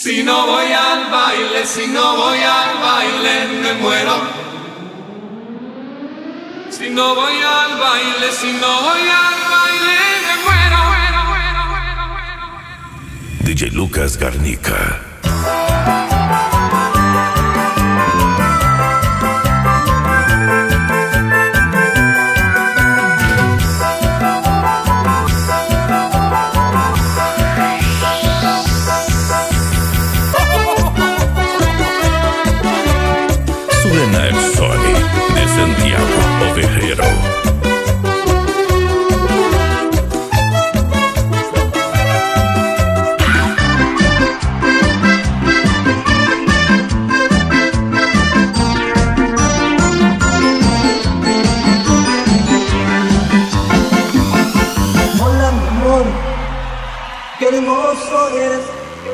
Si no voy al baile, si no voy al baile, me muero. Si no voy al baile, si no voy al baile, me muero. DJ Lucas Garnica. Suena el Sony de Santiago Ovejero. Hola mi amor, qué hermoso eres.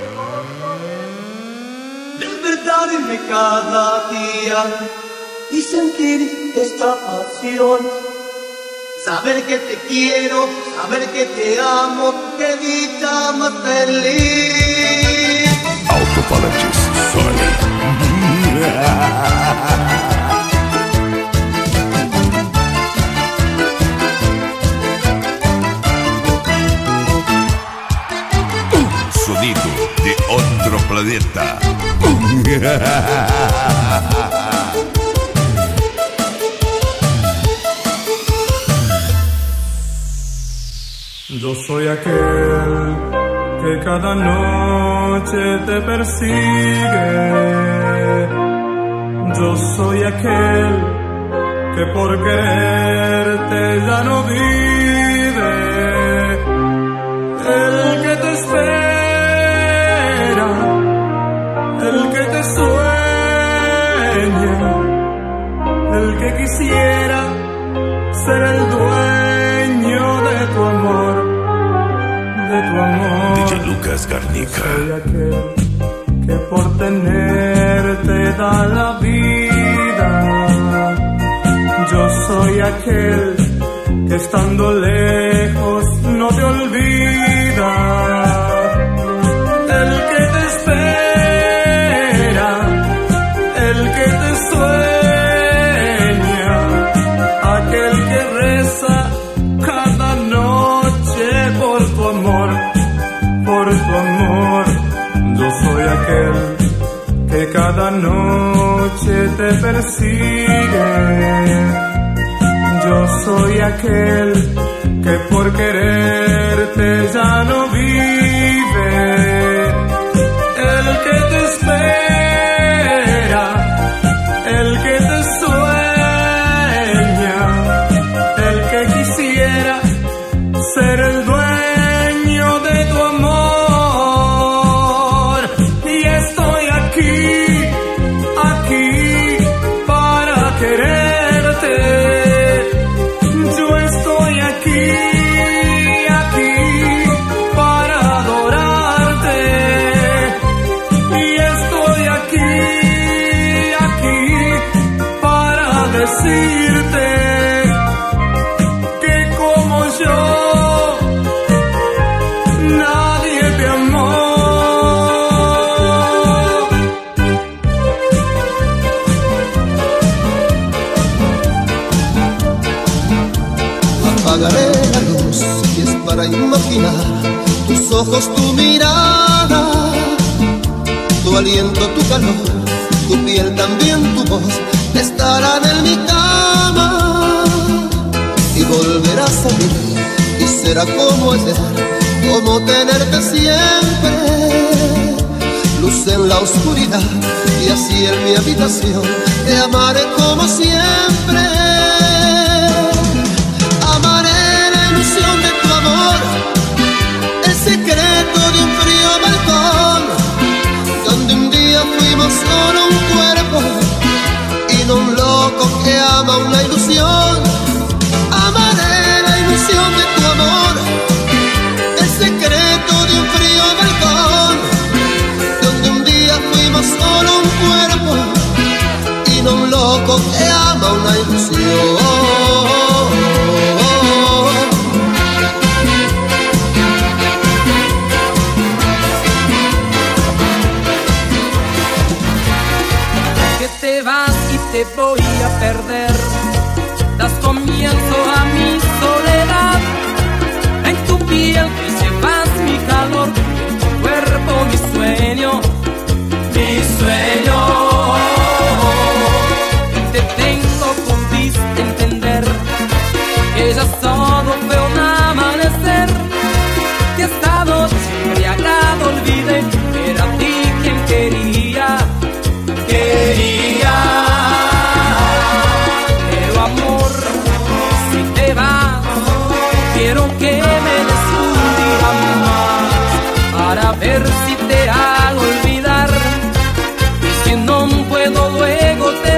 Despertarme cada día y sentir esta pasión. Saber que te quiero, saber que te amo, qué vida más feliz. Alto-falantes Sony. Sonido de otro planeta. Yo soy aquel que cada noche te persigue. Yo soy aquel que por quererte ya no vive. El que te espera, el que te sueña, el que quisiera ser el dueño de tu amor, de tu amor. DJ Lucas Garnica. Soy aquel que por tenerte da la vida. Yo soy aquel que estando lejos no te olvida. El que te espera, el que te sueña, aquel que reza cada noche por tu amor, por tu amor. Yo soy aquel que cada noche te persigue. Yo soy aquel que por quererte ya no vive. El que te espera, el que te sueña, el que quisiera ser el dueño de tu amor. Y estoy aquí, aquí para quererte. Yo estoy aquí, aquí para adorarte. Y estoy aquí, aquí para decirte que como yo nadie te amó. Apagaré la luz y es para imaginar tus ojos, tu mirada, tu aliento, tu calor, tu piel, también tu voz estarán en mi cama. Y volverás a mí y será como ayer, como tenerte siempre. Luz en la oscuridad y así en mi habitación te amaré como siempre. Amaré la ilusión de tu amor, el secreto de un frío balcón, donde un día fuimos solo un cuerpo y no un loco que ama una ilusión. Amaré la ilusión de tu amor, el secreto de un frío balcón, donde un día fuimos solo un cuerpo y no un loco que ama una ilusión. te voy a perder. Das comienzo a mi soledad. En tu piel que llevas mi calor, en tu cuerpo mi sueño, mi sueño. Te tengo, pudiste entender que ya solo fue un amanecer, que esta noche embriagado olvidé que era a ti quien quería. Pero amor, si te vas, quiero que me des un día más para ver si te hago olvidar, y si no puedo luego te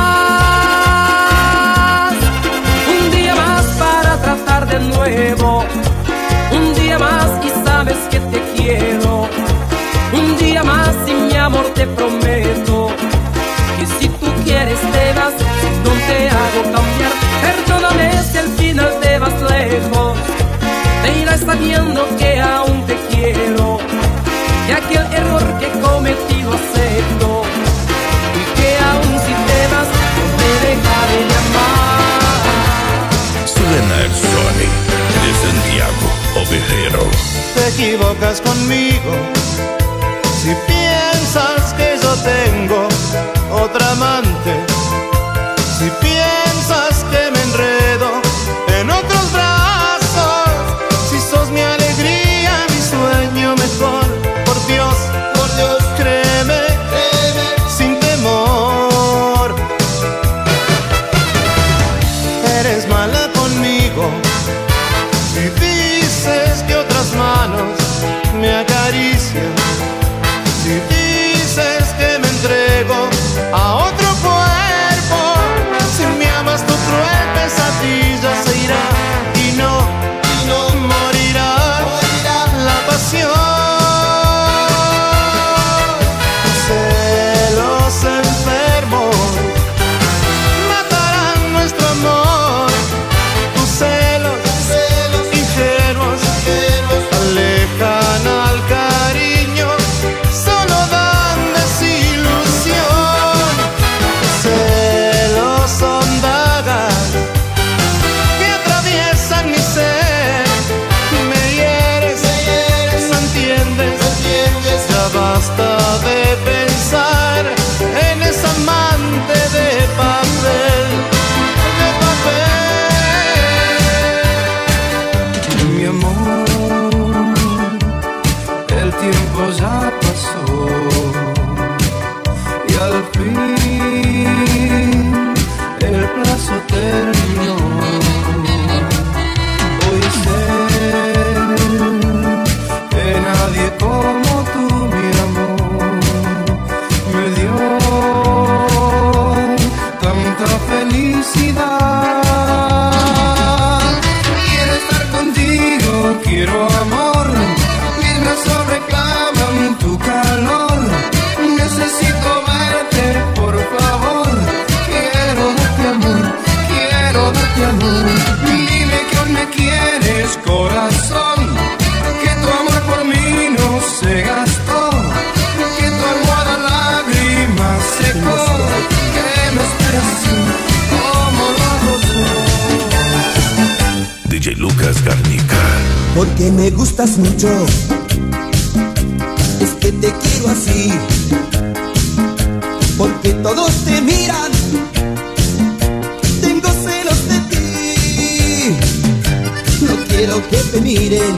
vas. Un día más para tratar de nuevo, un día más y sabes que te quiero. Un día más y mi amor te prometo que si tú quieres te vas, si no te hago cambiar. Perdóname si al final te vas lejos, te irás sabiendo que aún te quiero, que aquel error que cometí lo acepto, y que aún si te vas no te dejaré de amar. Suena el Sony de Santiago Ovejero. Te equivocas conmigo si piensas que yo tengo otra amante, si piensas que me enredo en otros brazos, si sos mi alegría, mi sueño mejor. Por Dios, créeme, sin temor. Eres mala conmigo si dices que otras manos me acarician, si dices que me entrego a otro cuerpo. Si me amas, tu cruel pesadilla se irá y no morirá la pasión. Celos enfermos matarán nuestro amor. Tus celos ingenuos alejan al cariño, solo dan desilusión. Celos son dagas que atraviesan mi ser. Me hieres, no entiendes, ya basta de pensar en esa amante de papel, Mi amor, el tiempo ya pasó y al fin el plazo terminó. Hoy sé que nadie como tú, mi amor, me dio tanta felicidad. Quiero estar contigo, quiero amor, mis brazos reclaman tu calor. Necesito verte, por favor. Quiero darte amor, quiero darte amor. Dime que aún me quieres, corazón, que tu amor por mí no se gastó, que tu almohada lágrimas secó, que me esperas así como lo hago yo. DJ Lucas Garnica. porque me gustas mucho, es que te quiero así, porque todos te miran, tengo celos de ti. No quiero que te miren,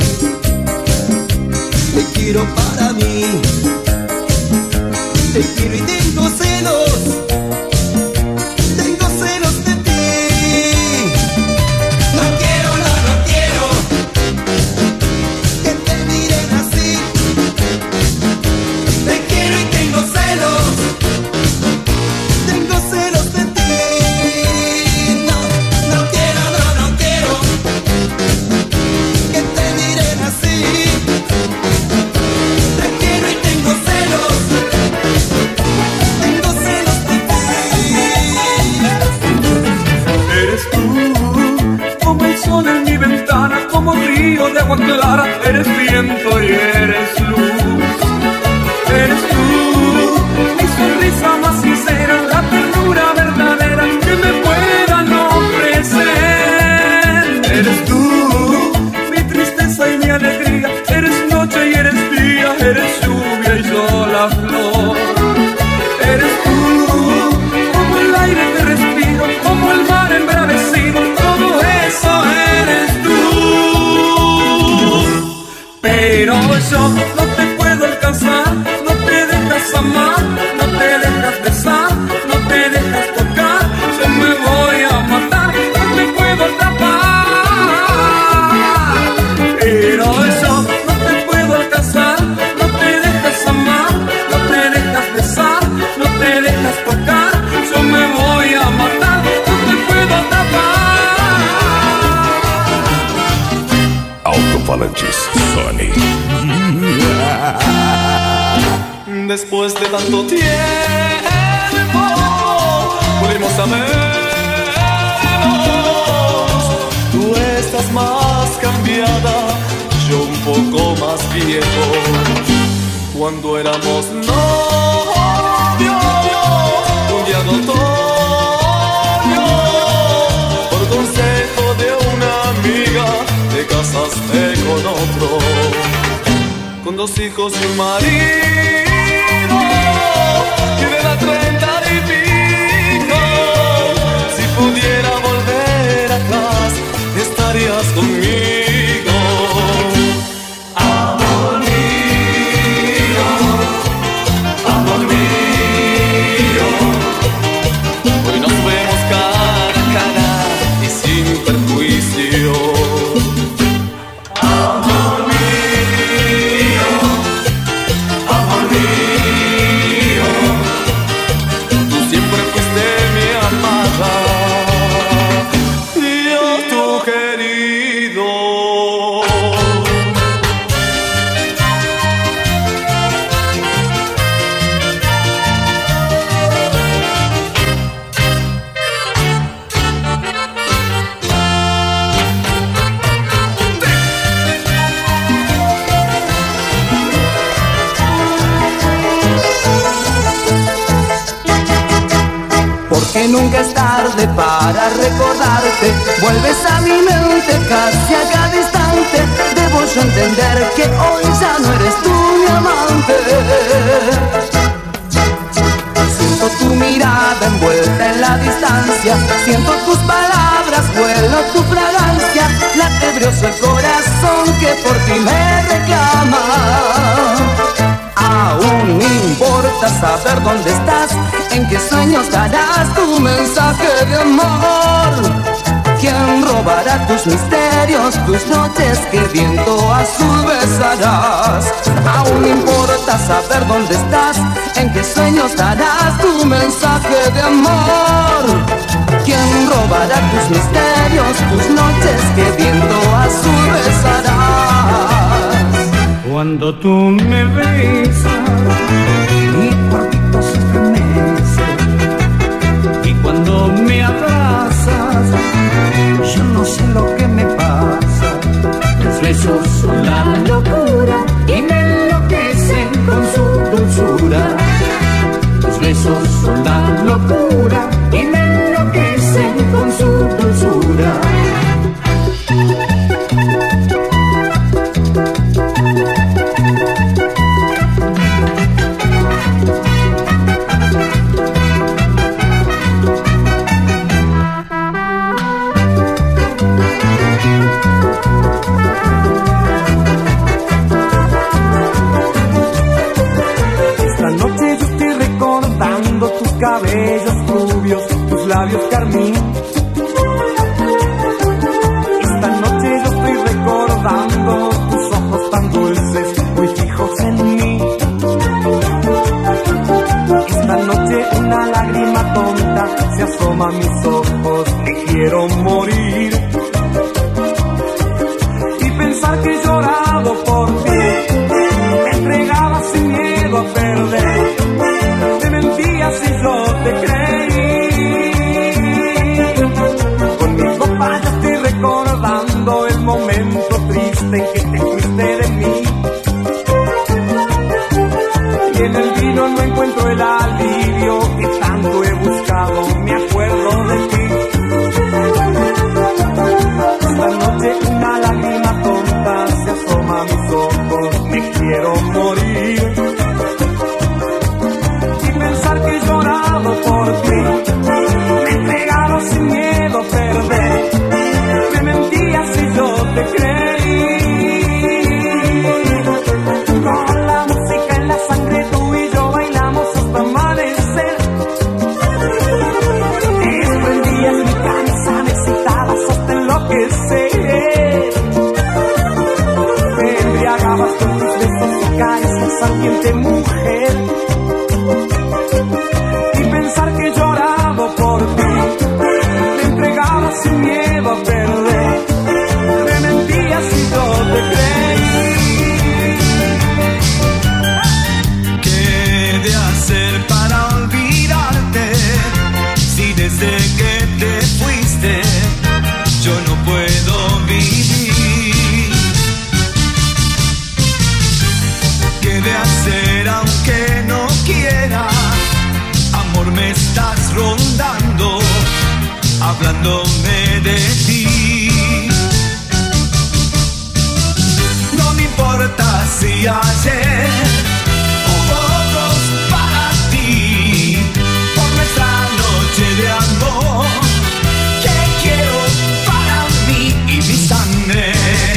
te quiero para mí, te quiero y tengo celos de ti. No quiero que te miren así, te quiero y tengo celos de ti. No quiero que te miren así, te quiero y tengo celos. la flor. Eres tú, como el aire que respiro, como el mar embravecido, todo eso eres tú. Pero yo no te puedo alcanzar, no te dejas amar, no te dejas besar, no te dejas tocar, yo me voy a matar, no te puedo atrapar. Pero yo no te puedo alcanzar, no te dejas amar, no te dejas besar, no te dejas tocar, yo me voy a matar, no te puedo atrapar. Alto-falantes Sony. Después de tanto tiempo pudimos sabernos. Tú estás más cambiada, yo un poco más viejo. Cuando éramos novios, un día de otoño, por consejo de una amiga, te casaste con otro, con 2 hijos y un marido, y de la 30 y pico. Si pudiera volver atrás, estarías conmigo. Amor mío, amor mío. Hoy nos vemos cara a cara y sin perjuicio. Amor mío, amor mío, tú siempre fuiste mi amada, yo tu querido. Porque nunca es tarde para recordarte. Vuelves a mi mente casi a cada instante. Debo yo entender que hoy ya no eres tú mi amante. Siento tu mirada envuelta en la distancia, siento tus palabras, huelo tu fragancia, late brioso el corazón que por ti me reclama. Aún me importa saber dónde estás, en qué sueños darás tu mensaje de amor. ¿Quién robará tus misterios, tus noches que viento azul besarás? Aún me importa saber dónde estás, en qué sueños darás tu mensaje de amor. ¿Quién robará tus misterios, tus noches que viento azul besarás? Cuando tú me besas, mi cuerpo se estremece, y cuando me abrazas, yo no sé lo que me pasa. Tus besos son la locura y me enloquecen con su dulzura. Tus besos son la locura y me enloquecen con su dulzura. Cabellos rubios, tus labios carmín. Esta noche yo estoy recordando tus ojos tan dulces, muy fijos en mí. Esta noche una lágrima tonta se asoma a mis ojos, me quiero morir. Y pensar que he llorado por ti, me entregaba sin miedo a perder. Te mentías y yo te creí. Con mi copa ya estoy recordando el momento triste en que te fuiste de mí. Y en el vino no encuentro el alivio que tanto he buscado, me acuerdo de ti. Esta noche una lágrima tonta se asoma a mis ojos, me quiero morir. olvidándome de ti. No me importa si ayer hubo otros para ti, por nuestra noche de amor que quiero para mí y mi sangre.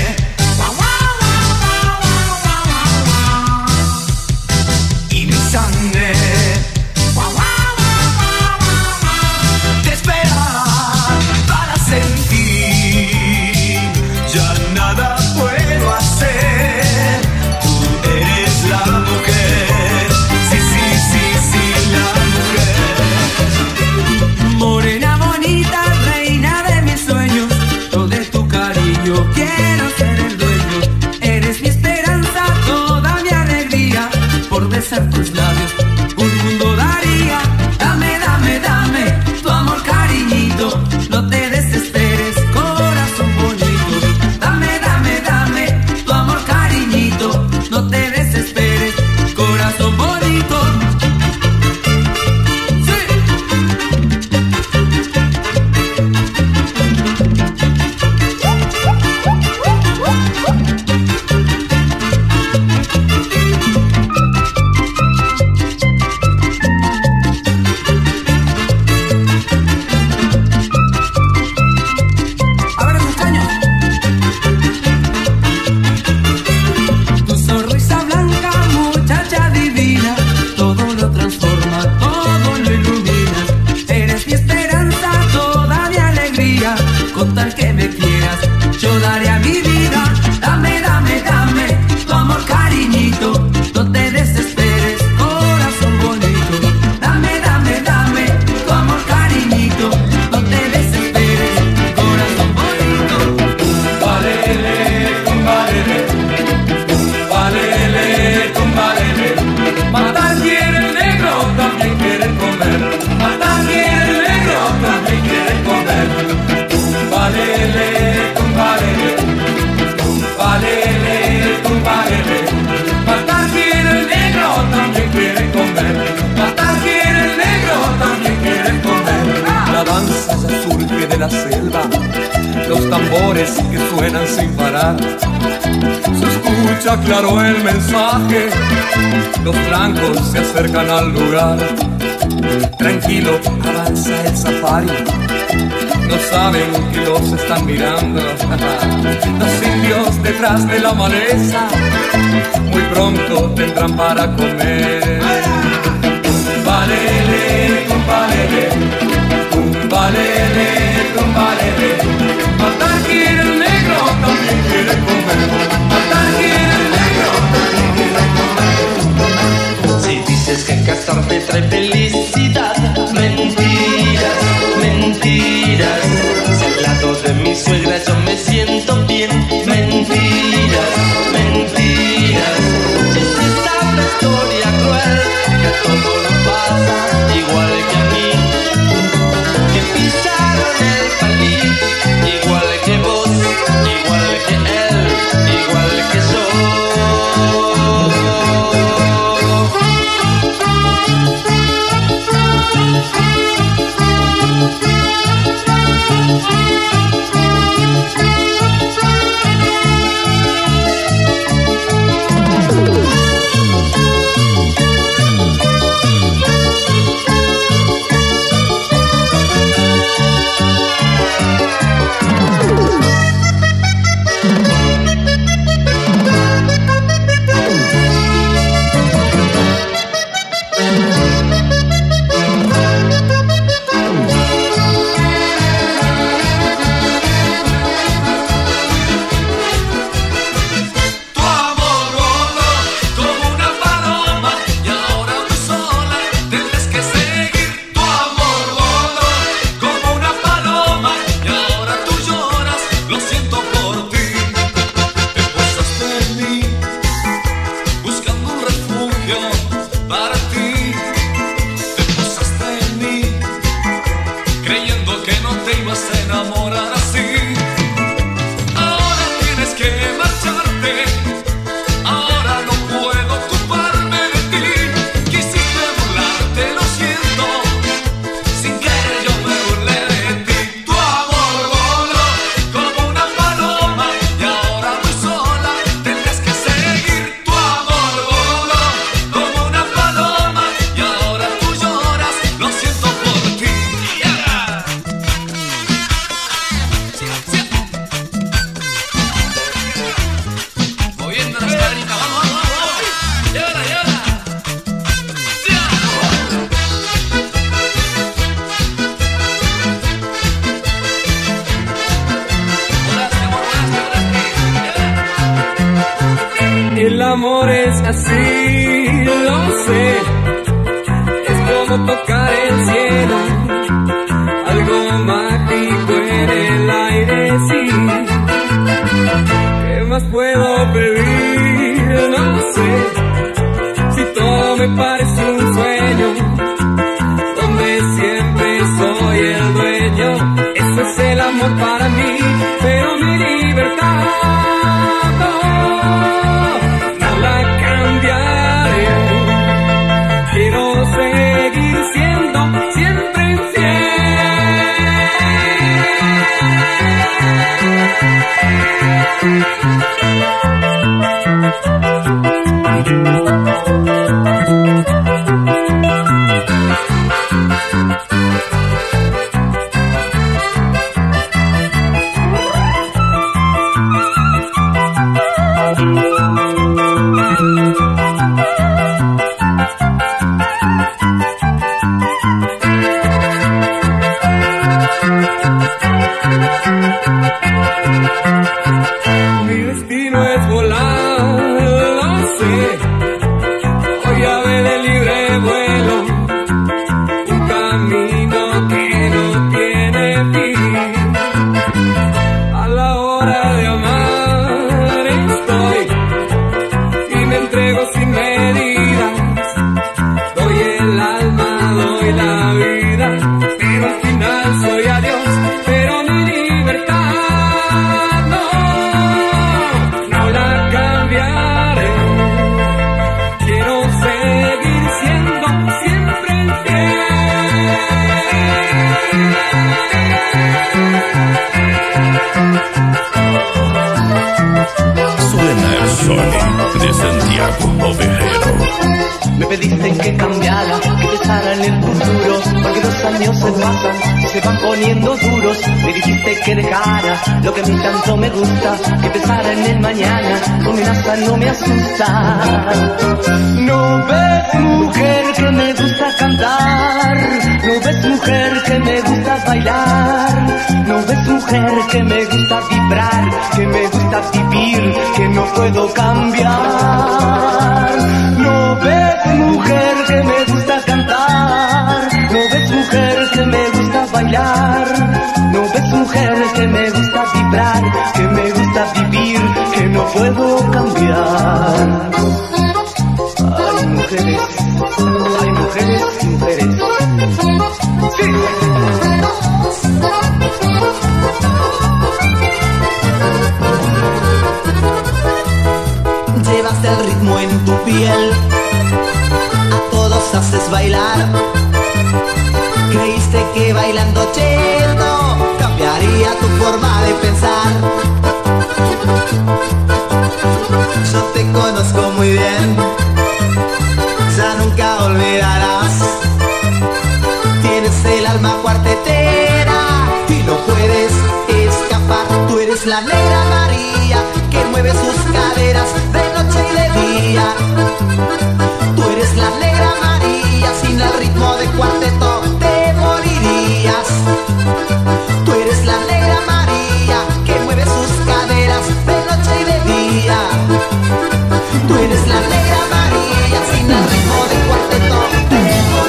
Y mi sangre. Te esperar para sentir, ya nada puedo hacer. Tú eres la mujer, sí, sí, sí, sí, la mujer. Morena bonita, reina de mis sueños, yo de tu cariño quiero ser el dueño. Eres mi esperanza, toda mi alegría, por besar tus labios un mundo daría. Dame, dame, dame tu amor, cariñito, no te desesperes, corazón bonito. Dame, dame, dame tu amor, cariñito, no te desesperes, corazón bonito. Sí. A ver esos caños. Tu sonrisa blanca, muchacha divina, todo lo transforma, todo lo ilumina. Eres mi esperanza, toda mi alegría, con tal que me quieras, yo daré a mi vida. Dame, dame, dame tu amor, cariñito, no te desesperes, corazón bonito. Dame, dame, dame tu amor, cariñito, no te desesperes, corazón bonito. Tumbalele, tumbalele, tumbalele, tumbalele. Matar quiere el negro, también quiere comer. Matar quiere el negro, también quiere comer. Tumbalele, tumbalele, tumbalele, tumbalele. Matar quiere el negro, también quiere comer. Matar quiere el negro, también quiere comer. La danza ya surge de la selva, los tambores que suenan sin parar. Se escucha claro el mensaje, los blancos se acercan al lugar. Tranquilo avanza el safari, no saben que los están mirando. Los indios detrás de la maleza muy pronto tendrán para comer. Tumbalele, tumbalele, tumbalele, tumbalele. Matar quiere el negro, también quiere comer. Matar quiere el negro, también quiere comer. Si dices que casarte trae felicidad, mentiras, mentiras. Si al lado de mi suegra yo me siento bien, mentiras, mentiras. Si se sabe la historia cruel, que a todo nos pasa igual que a mí, que pisaron el palito, igual que vos, igual que él, igual que yo. como tocar el cielo, algo mágico en el aire, sí. ¿Qué más puedo pedir? No sé, si todo me parece un sueño, donde siempre soy el dueño. Eso es el amor para mí, pero mi libertad no la cambiaré. Quiero seguir siendo siempre mi destino es volar, lo sé. Hoy ave de libre vuelo, un camino que no tiene fin. A la hora de amar estoy y me entrego sin medidas. Doy el alma, doy la vida, pero al final soy adiós. Pero mi libertad no la cambiaré. Quiero seguir siendo siempre Suena el Sony de Santiago Ovejero. Me pediste que cambiara, que pensara en el futuro, porque los años se pasan, se van poniendo duros. Me dijiste que dejara lo que a mí tanto me gusta, que pensara en el mañana, tu amenaza no me asusta. No ves, mujer, que me gusta cantar, no ves, mujer, que me gusta bailar, no ves, mujer, que me gusta vibrar, que me gusta vivir, que no puedo cambiar. No ves, mujer, que me gusta cantar, no ves, mujer, que me gusta bailar, no ves, mujer, que me gusta vibrar, que me gusta vivir, que no puedo cambiar. Ay, mujeres, ay, mujeres, mujeres. Sí. Llevas el ritmo en tu piel, a todos haces bailar. Creíste que bailando cheto cambiaría tu forma de pensar. Yo te conozco muy bien, ya nunca olvidarás. Tienes el alma cuartetera y no puedes escapar. Tú eres la negra María que mueve sus caderas de noche y de día. Tú eres la negra María, sin el ritmo de cuarteto te morirías. Tú eres la negra María que mueve sus caderas de noche y de día. Tú eres la negra María, sin el ritmo de cuarteto te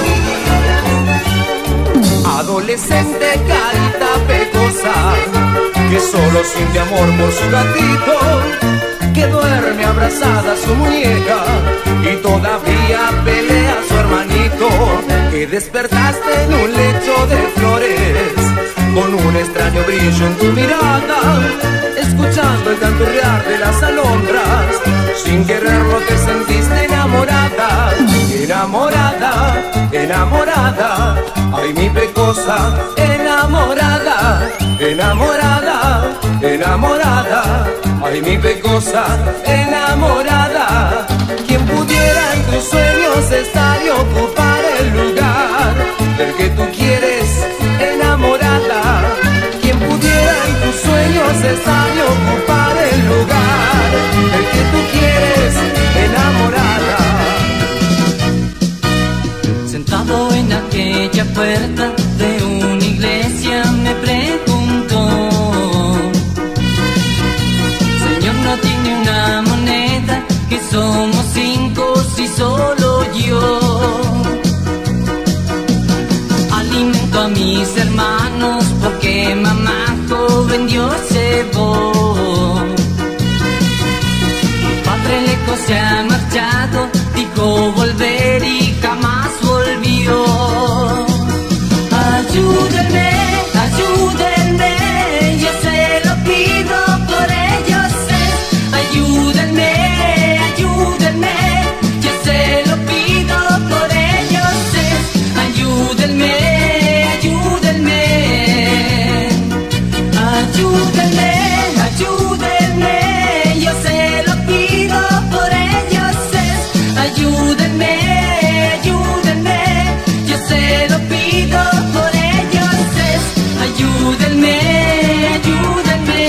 morirías. Adolescente carita pecosa, que solo siente amor por su gatito, que duerme abrazada a su muñeca y todavía pelea a su hermanito. Que despertaste en un lecho de flores, con un extraño brillo en tu mirada, escuchando el canturrear de las alondras. Sin quererlo te sentiste enamorada, enamorada, enamorada. Ay, mi pecosa, enamorada, enamorada, enamorada. Ay, mi pecosa, enamorada. Quien pudiera en tus sueños estar y ocupar el lugar del que tú quieres, enamorada. Quien pudiera en tus sueños estar y ocupar el lugar del que tú quieres, enamorada. Sentado en aquella puerta de una iglesia me preguntó: Señor, ¿no tiene una moneda? Que somos 5 si solo yo. mis hermanos porque mamá joven Dios llevó. Mi padre lejos se ha marchado, dijo volver y jamás volvió. Ayúdenme, ayúdenme, yo se lo pido por ellos. Ayúdenme, ayúdenme, yo se lo pido por ellos. Ayúdenme, ayúdenme, ayúdenme, ayúdenme, yo se lo pido por ellos. Ayúdenme, ayúdenme, yo se lo pido por ellos. Ayúdenme, ayúdenme.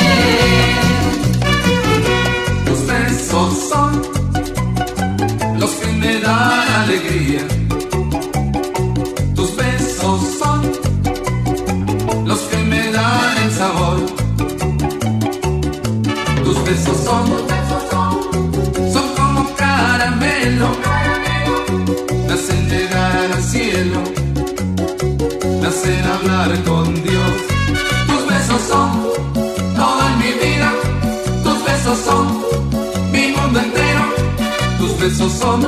Tus besos son los que me dan alegría. Tus besos son los que me dan el sabor. Tus besos son como caramelo, me hacen llegar al cielo, me hacen hablar con Dios. Tus besos son toda mi vida, tus besos son mi mundo entero. Tus besos son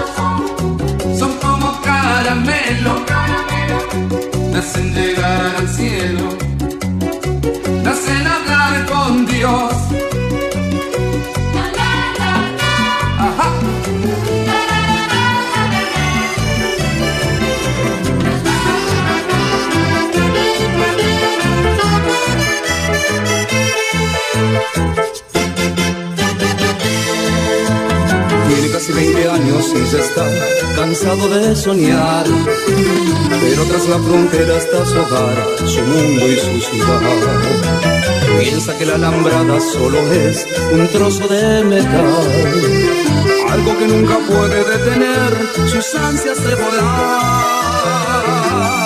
como caramelo, me hacen llegar al cielo, me hacen hablar con Dios. Ajá. Tiene casi 20 años y ya está cansado de soñar, pero tras la frontera está su hogar, su mundo y su ciudad. Piensa que la alambrada solo es un trozo de metal, algo que nunca puede detener sus ansias de volar.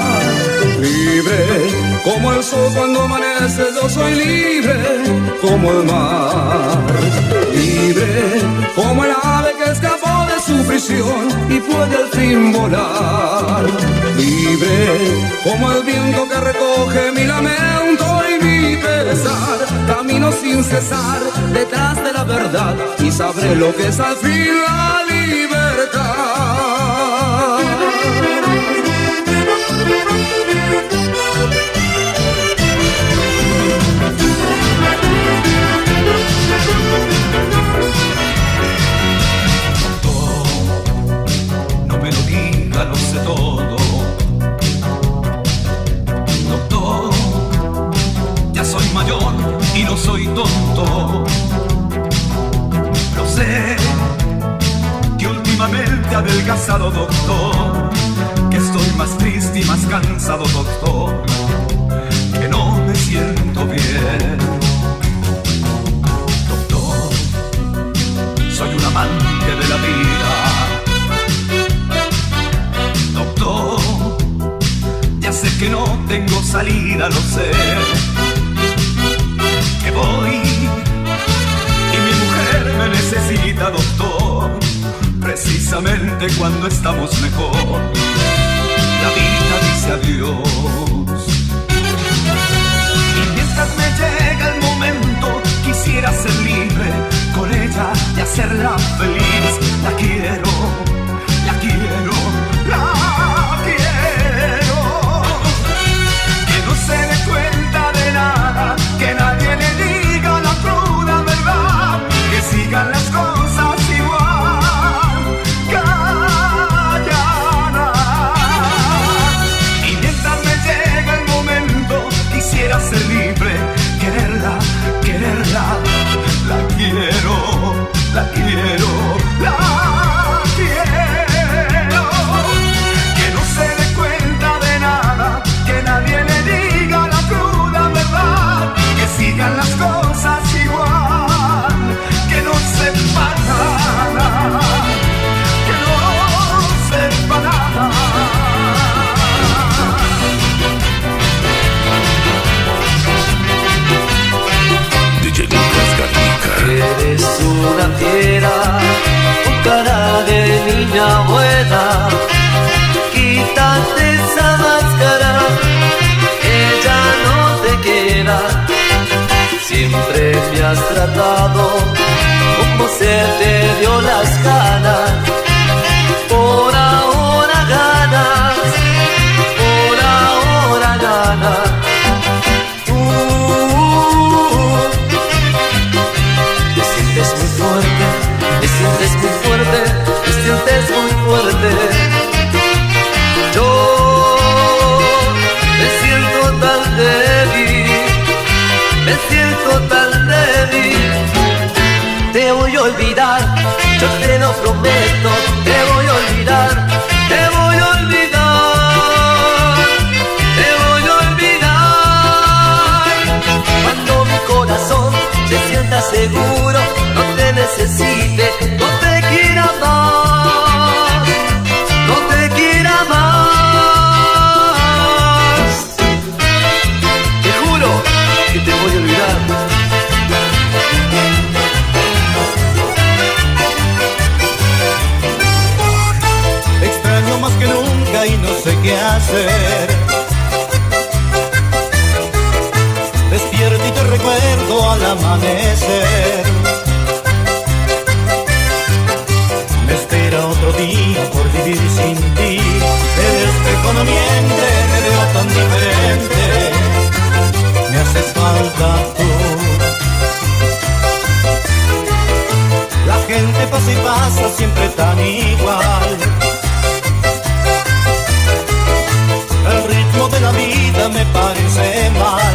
Libre como el sol cuando amanece, yo soy libre como el mar. Libre como el ave que escapó de su prisión y puede al fin volar. Libre como el viento que recoge mi lamento y mi pesar. Camino sin cesar detrás de la verdad y sabré lo que es al fin la libertad. No me lo diga, lo sé todo. Doctor, ya soy mayor y no soy tonto. Lo sé, que últimamente he adelgazado, doctor. Que estoy más triste y más cansado, doctor. Que no me siento bien. Doctor, soy un amante de la vida. Doctor, ya sé que no tengo salida, lo sé. Que voy y mi mujer me necesita, doctor. Precisamente cuando estamos mejor, la vida dice adiós. Y mientras me llega el momento, quisiera ser libre con ella y hacerla feliz. La quiero, la quiero, la quiero. Que no se dé cuenta de nada, que nadie le diga la cruda verdad, que sigan las cosas igual, callada. Y mientras me llega el momento, quisiera ser libre, quererla, quererla. La quiero, la quiero, la quiero. has tratado, como se te dio las ganas. Por ahora ganas, por ahora ganas. Te sientes muy fuerte, te sientes muy fuerte, te sientes muy fuerte. Yo me siento tan débil, me siento tan débil. Te voy a olvidar, yo te lo prometo. Te voy a olvidar, te voy a olvidar, te voy a olvidar. Cuando mi corazón se sienta seguro, no te necesite, no te quiera más, no te quiera más. Te juro que te voy a olvidar. Extraño más que nunca y no sé qué hacer. Despierto y te recuerdo al amanecer. Me espera otro día por vivir sin ti. El espejo no miente, me veo tan diferente. Me haces falta tú. La gente pasa y pasa siempre tan igual. El ritmo de la vida me parece mal.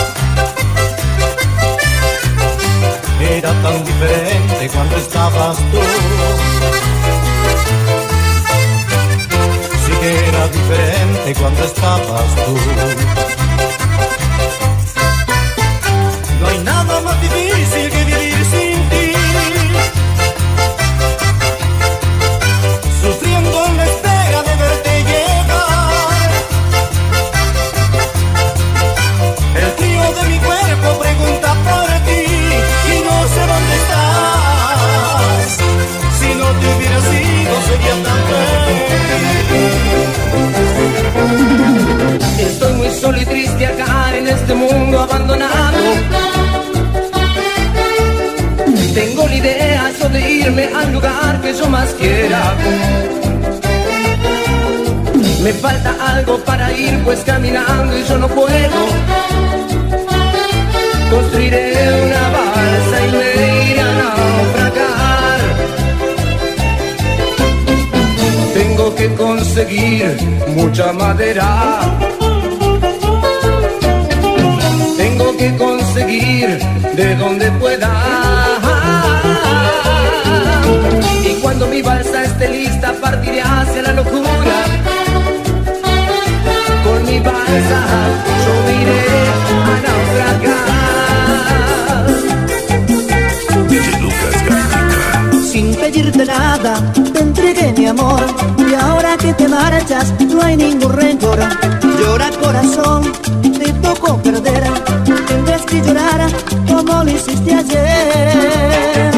Era tan diferente cuando estabas tú. Sí que era diferente cuando estabas tú. No hay nada más difícil que vivir sin ti. Sufriendo en la espera de verte llegar. El frío de mi cuerpo pregunta por ti y no sé dónde estás. Si no te hubieras ido sería tan feliz. Estoy muy solo y triste acá en este mundo abandonado. Tengo la idea de irme al lugar que yo más quiera. Me falta algo para ir pues caminando y yo no puedo. Construiré una balsa y me iré a naufragar. Tengo que conseguir mucha madera. Tengo que conseguir de donde pueda. Y cuando mi balsa esté lista partiré hacia la locura. Con mi balsa yo iré a naufragar. DJ Lucas Gatica. Sin pedirte nada, te entregué mi amor. Y ahora que te marchas, no hay ningún rencor. Llora corazón, te tocó perder. Tendrás que llorar como lo hiciste ayer.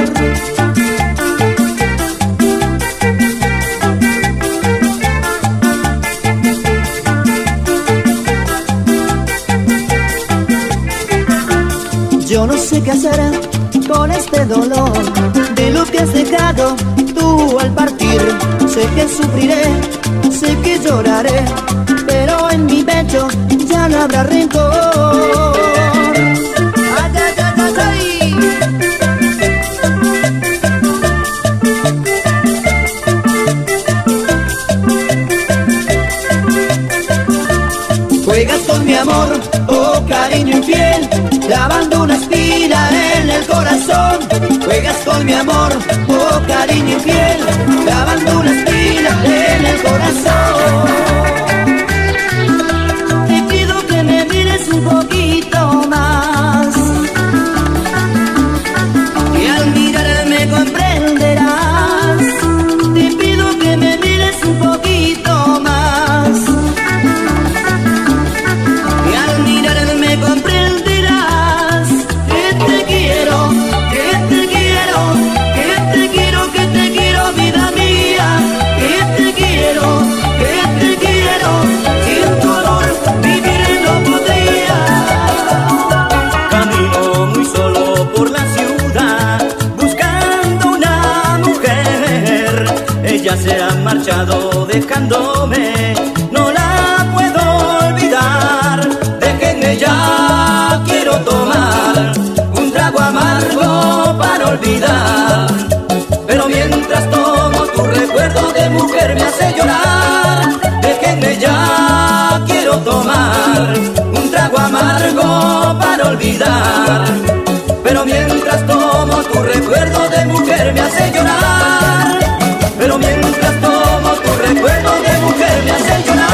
Yo no sé qué hacer con este dolor de lo que has dejado tú al partir. Sé que sufriré, sé que lloraré, pero en mi pecho ya no habrá rencor. Ay, ay, ay, ay, ay. Juegas con mi amor, oh cariño infiel, clavando una espina en el corazón. Juegas con mi amor, oh cariño infiel, clavando una espina en el corazón. Te pido que me mires un poquito más, y al mirarme comprenderás. Te pido que me mires un poquito más, y al mirarme comprenderás que te quiero, que te quiero, que te quiero, que te quiero, vida mía, que te quiero. acabó dejándome, no la puedo olvidar. Déjenme ya, quiero tomar un trago amargo para olvidar. Pero mientras tomo tu recuerdo de mujer me hace llorar. Déjenme ya, quiero tomar un trago amargo para olvidar. Pero mientras tomo tu recuerdo de mujer me hace llorar. Pero mientras tomo tu recuerdo de mujer me hace llorar.